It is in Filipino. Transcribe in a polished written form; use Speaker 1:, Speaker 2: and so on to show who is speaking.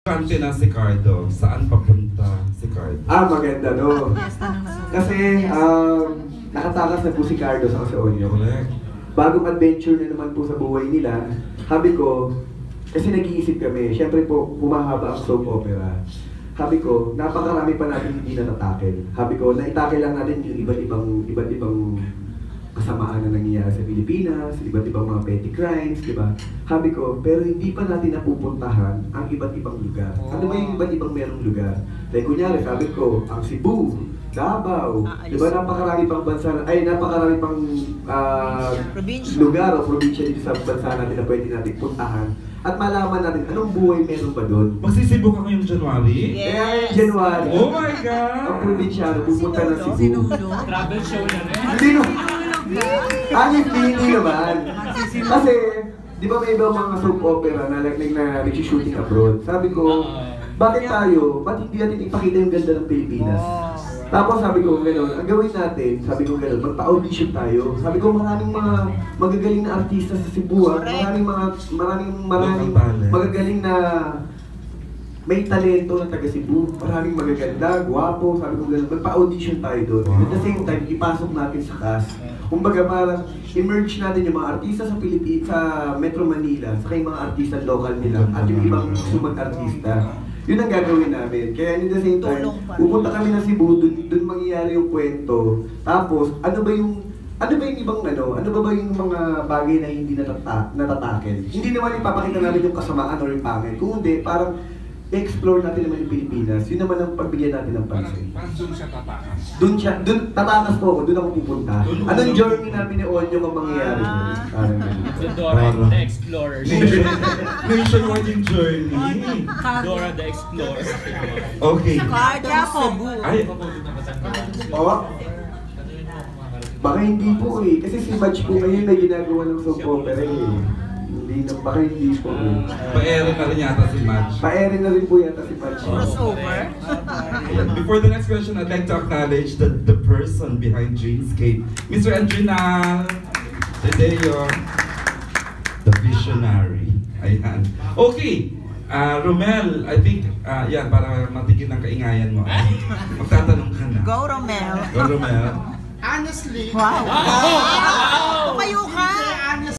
Speaker 1: Kante na si Cardo. Saan papunta si Cardo?
Speaker 2: Maganda no. Kasi nakatakas na po si Cardo sa Onyo.
Speaker 1: Correct.
Speaker 2: Bagong adventure na naman po sa buhay nila. Sabi ko, kasi nag-iisip kami, syempre po, humahaba ang soap opera. Sabi ko, napakarami pa natin hindi natatakel. Sabi ko, naitakel lang natin yung iba't ibang kasamaan na nangyayari sa Pilipinas, iba't ibang mga petty crimes, di ba? Sabi ko, pero hindi pa natin napupuntahan ang iba't ibang lugar. Ano ba yung iba't ibang merong lugar? Like kunyari, sabi ko, ang Cebu, Davao, di ba napakarami pang bansa, napakarami pang lugar o probinsya dito sa bansa natin na pwede natin puntahan. At malaman natin anong buhay meron ba doon.
Speaker 1: Magsisibo ka ngayong January?
Speaker 2: Kaya January.
Speaker 1: Oh my God!
Speaker 2: Ang probinsyano, pupunta na Cebu.
Speaker 3: Travel show na rin.
Speaker 2: Hindi no. Hindi naman. Kasi, di ba may ibang mga soap opera na nag-shooting abroad? Sabi ko, bakit tayo? Ba't hindi natin ipakita yung ganda ng Pilipinas? Tapos sabi ko gano'n, ang gawin natin, sabi ko gano'n, magpa-audition tayo. Sabi ko maraming mga magagaling na artista sa Cebu, maraming magagaling na may talento na taga Cebu. Maraming magaganda, gwapo, sabi ko gano'n, magpa-audition tayo doon. At the same time, ipasok natin sa cast. Kumbaga parang i-merge natin yung mga artista sa Pilipinas, sa Metro Manila, saka yung mga artista local nila, at yung ibang sumag artista. Yun ang gagawin namin. Kaya in the same time, pupunta kami na Cebu, dun mangyayari yung kwento. Tapos, ano ba yung ibang ano ba yung mga bagay na hindi natatakel? Hindi naman ipapakita namin yung kasamaan o yung pangit. Kung hindi, parang i-explore natin naman yung Pilipinas. Yun naman ang pagbigyan natin ng pansin.
Speaker 3: Parang doon siya tatakas.
Speaker 2: Doon tatakas po ako, doon ako pupunta. Anong journey namin ni Onyo ang mangyayari?
Speaker 3: Dora the Explorer.
Speaker 1: Nationwide yung journey.
Speaker 3: Dora the Explorer.
Speaker 1: Okay.
Speaker 4: Cardo Cebu.
Speaker 1: Ay,
Speaker 2: baka hindi po eh. Kasi si Madge po ngayon na ginagawa ng soap opera eh. Baka hindi po eh.
Speaker 1: pa-ere na rin yata si Madge.
Speaker 2: Pa-ere na rin po yata si Madge.
Speaker 4: Crossover.
Speaker 1: Before the next question, I'd like to acknowledge the person behind Dreamscape, Mr. Andrinal Tedeo, the visionary. Ayan. Okay. Romel, I think, yan, para matigil ng kaingayan mo. Magtatanong ka na.
Speaker 4: Go, Romel.
Speaker 1: Go, Romel.
Speaker 3: Honestly.
Speaker 4: Wow. Tumayo ka.